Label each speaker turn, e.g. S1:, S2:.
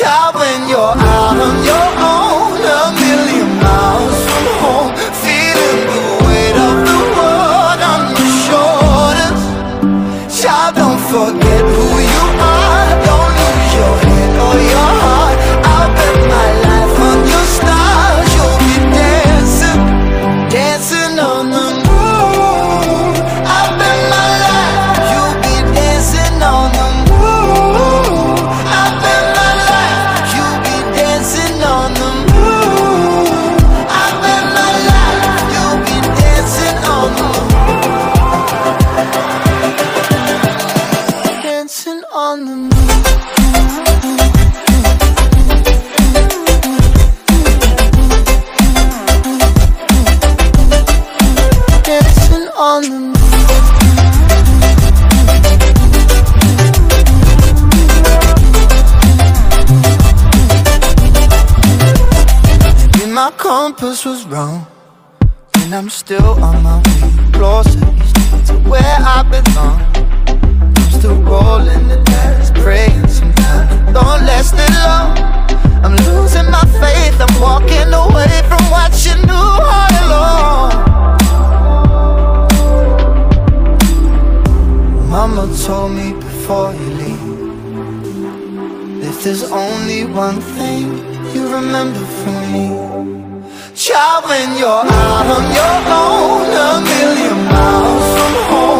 S1: Child, when you're out on your own, a million miles from home, feeling the weight of the world on your shoulders. Child, don't forget who you are, don't lose your head or your heart. I'll bet my life on your stars. You'll be dancing, dancing on the moon. I'll bet my life you'll be dancing on the moon. I'll bet my life you'll be dancing on the moon. I'll bet my life you'll be dancing on the moon. Dancing on the moon. Dancing on the moon. Maybe my compass was wrong, and I'm still on my way closer each day to where I belong. I'm still rolling the dice, praying sometimes don't last it long. I'm losing my faith, I'm walking away from what you knew all along. Mama told me before you leave, if there's only one thing you remember from me, child, when you're out on your own, a million miles from home.